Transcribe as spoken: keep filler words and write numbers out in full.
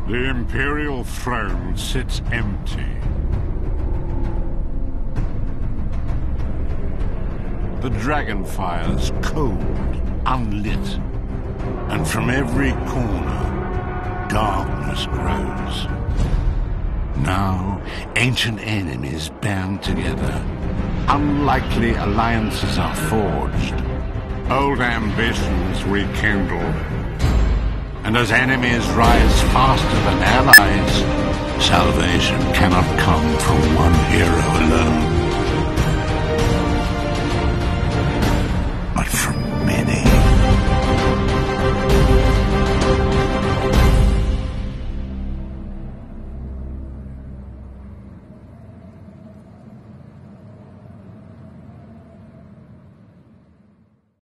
The Imperial throne sits empty. The Dragonfire's cold, unlit, and from every corner, darkness grows. Now, ancient enemies band together. Unlikely alliances are forged. Old ambitions rekindle. And as enemies rise faster than allies, salvation cannot come from one hero alone.